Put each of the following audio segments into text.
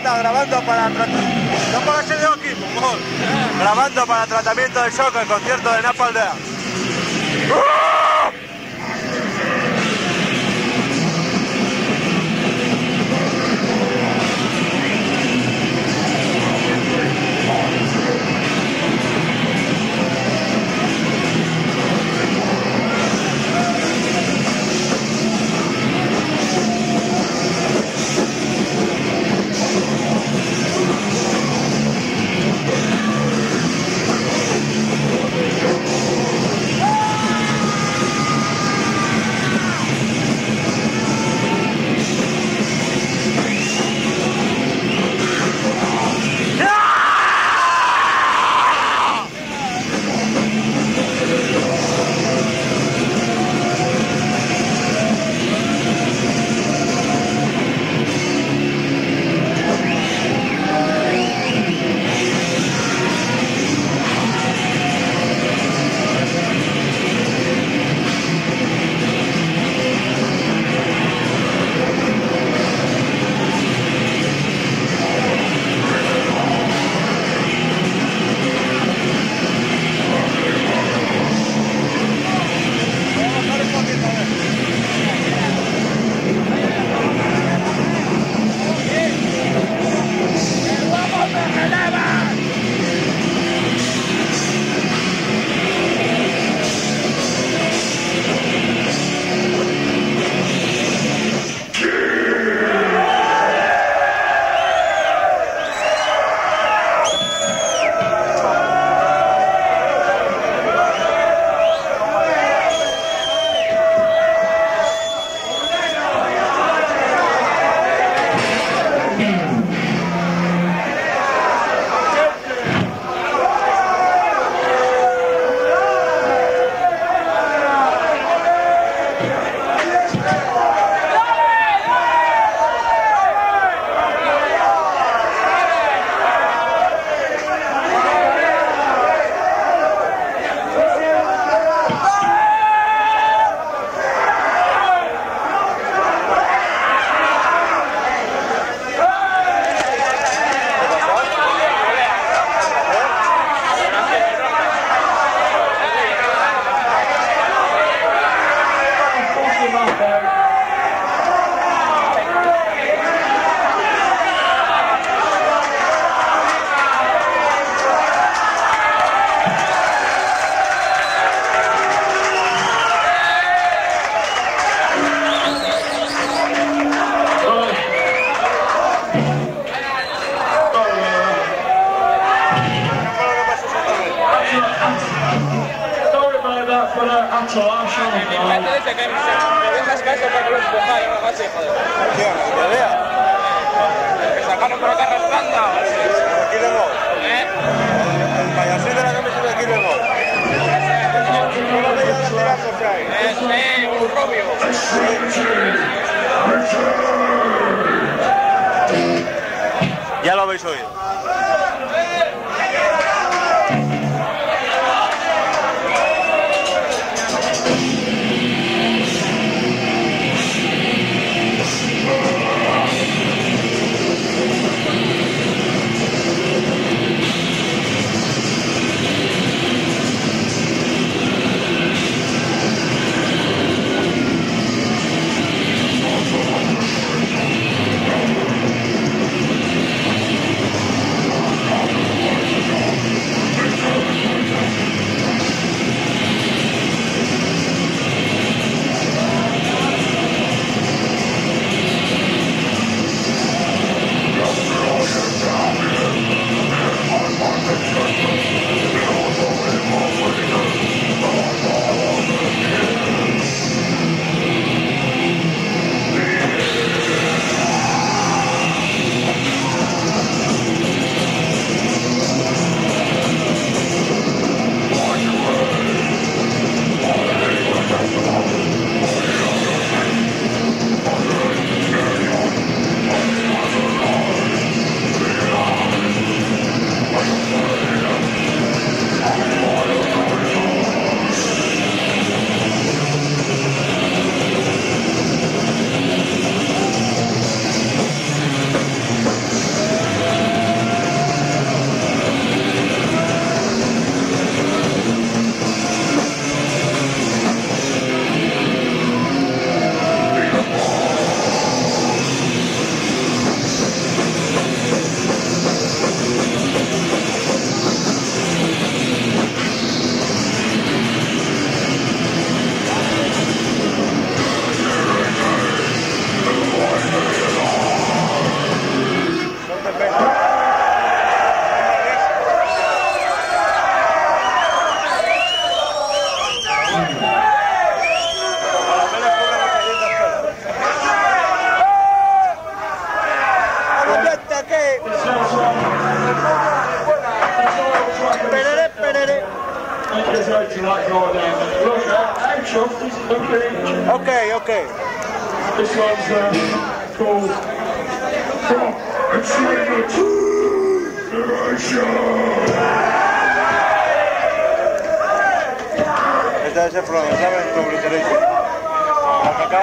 está grabando para... No póngase de aquí, por favor. Grabando para tratamiento de shock el concierto de Napalm Death. Ya lo habéis oído. congratulate you like you're down. Look, I'm chuffed, it's lovely. Okay. This one's called From Extreme to Generation. Esta debe ser From Extreme to Generation. Acá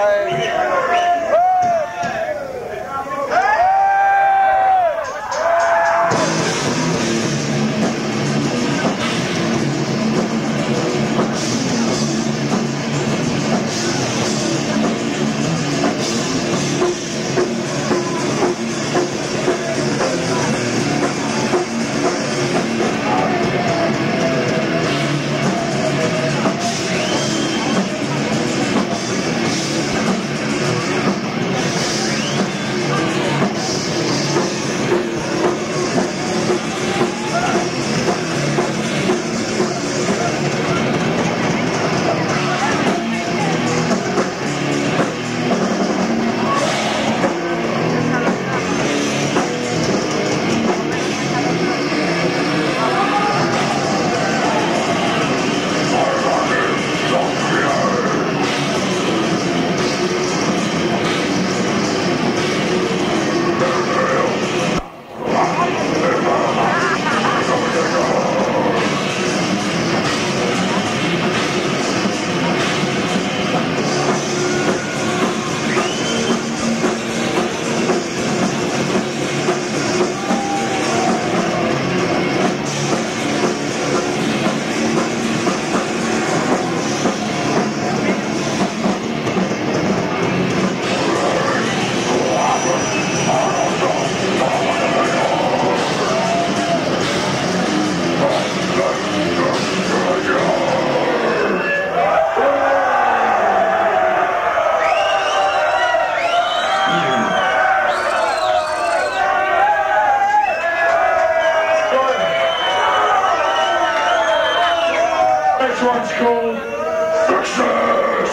Next one's called Success!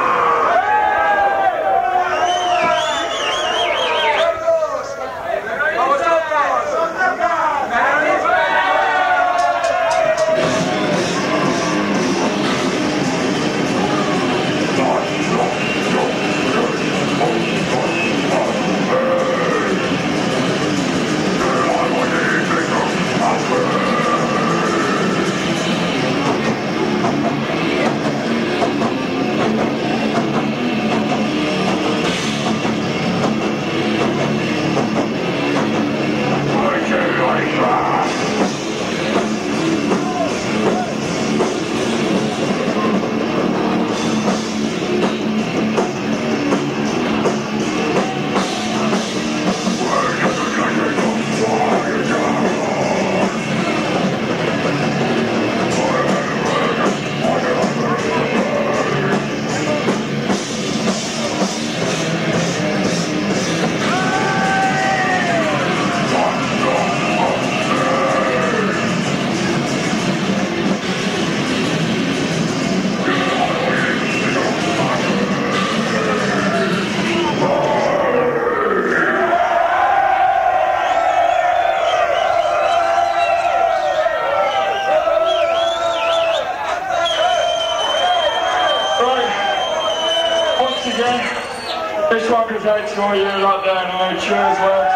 This one goes out to all you lot down there. Cheers, lads.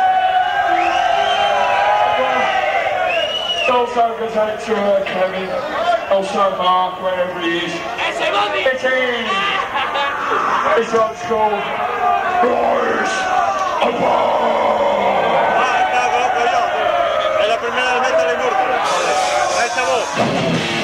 Also goes out to Kevin, also Mark, wherever he is. It's in. This one's called Rise Above. Es la primera del Metal en Murcia. Joder, esa voz.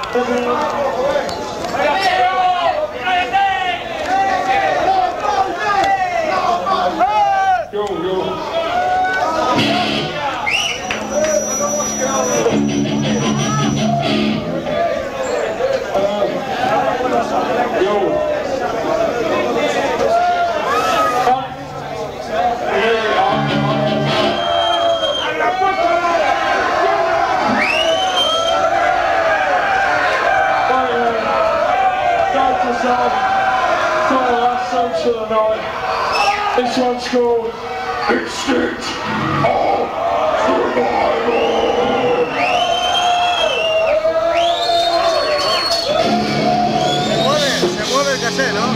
To the night. This one's called Instinct of Survival. Se mueve el cassette, ¿no?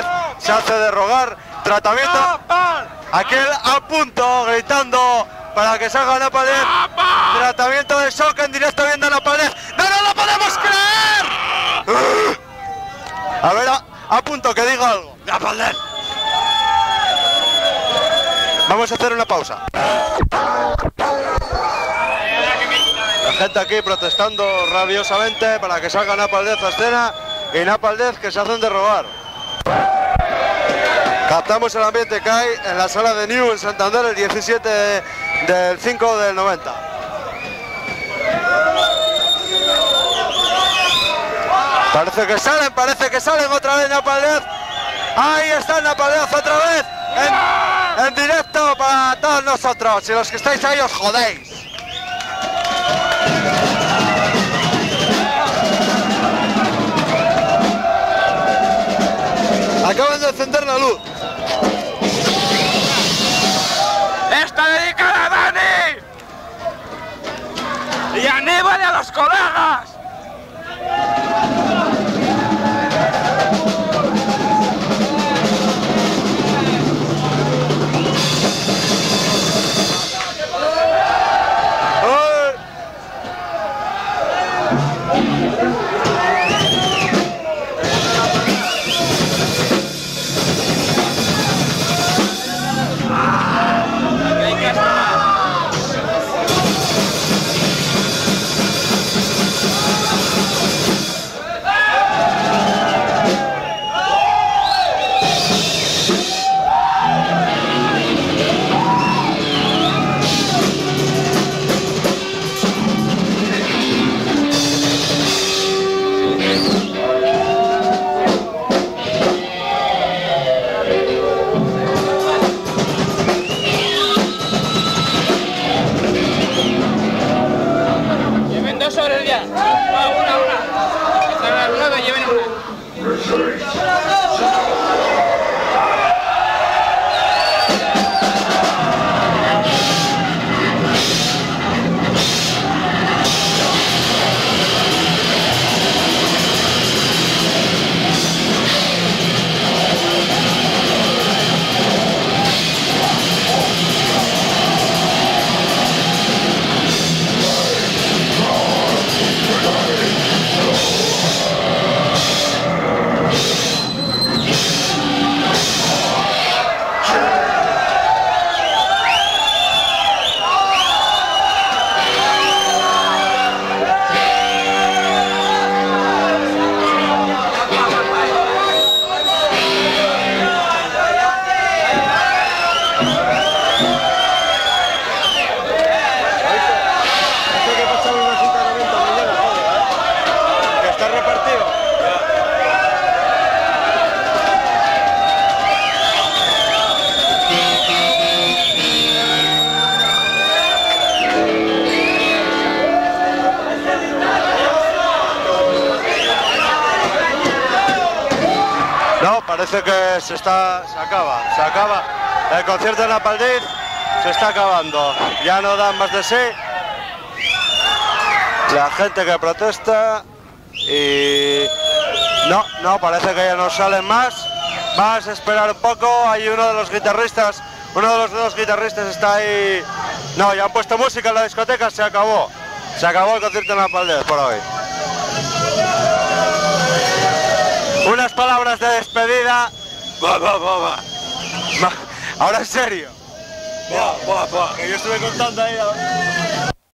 se hace de rogar. Tratamiento. Aquel a punto, gritando para que salga Napalm Death. Tratamiento de shock en directo viendo a Napalm Death. ¡No lo podemos creer! A ver, a punto, que diga algo. Napalm Death. Vamos a hacer una pausa. La gente aquí protestando rabiosamente para que salga Napalm Death a escena y Napalm Death que se hacen de rogar. Captamos el ambiente que hay en la sala de New en Santander el 17 del 5 del 90. Parece que salen otra vez Napalm Death. Ahí está Napalm Death otra vez en directo para todos nosotros. Y los que estáis ahí os jodéis. Acaban de encender la luz. ¡Está dedicada a Dani! ¡Y a Aníbal y a los colegas! Parece que se acaba. El concierto de Napalm Death se está acabando. Ya no dan más de sí. La gente que protesta y no, parece que ya no salen más. Vas a esperar un poco. Hay uno de los dos guitarristas está ahí. No, ya han puesto música en la discoteca. Se acabó el concierto de Napalm Death por hoy. Unas palabras de despedida. Ahora en serio. Que yo estuve contando ahí.